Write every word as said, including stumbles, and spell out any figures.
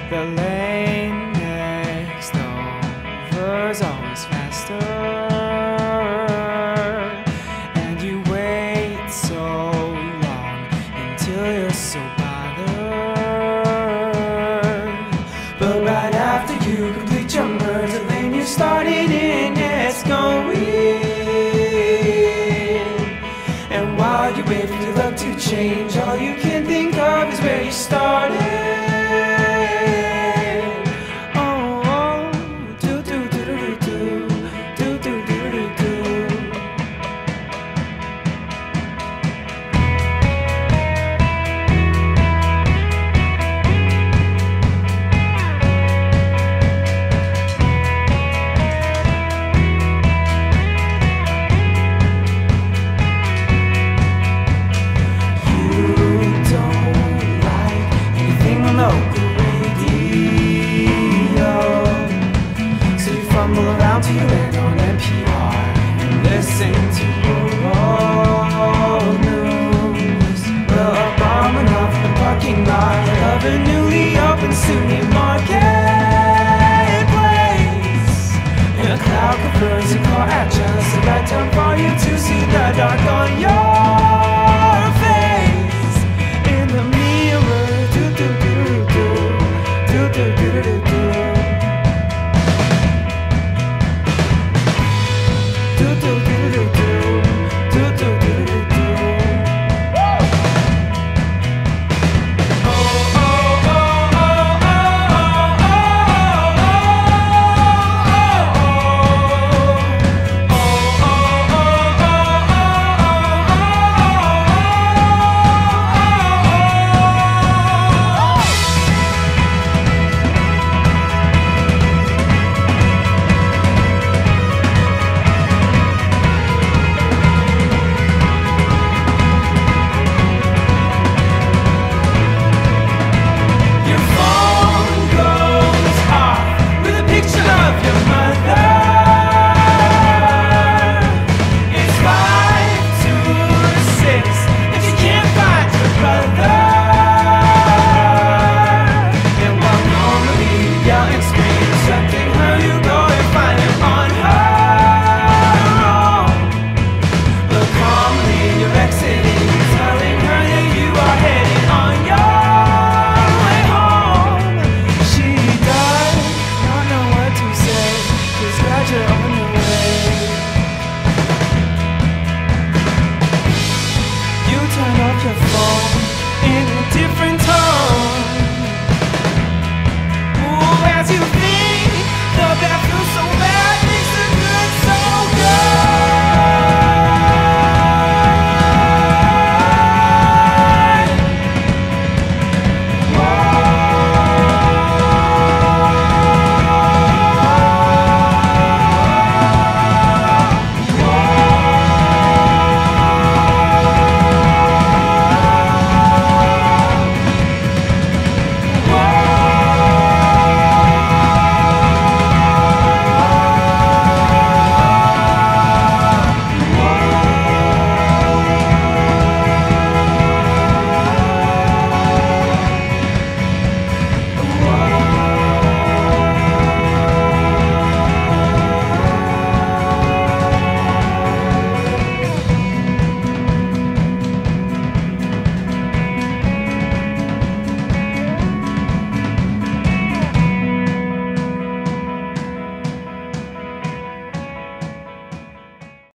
The lane next over's always faster, and you wait so long until you're so bothered. But right after you complete your merge, the lane you started in gets going. And while you wait for your luck to change, all you can think of is where you started. Local radio, so you fumble around till you land on N P R and listen to world news. Well, a bomb went off in the parking lot of a newly opened SUNY marketplace, and a cloud confers a car at just the right time for you to see the dark on your face in the mirror. Do do do do do do do do do.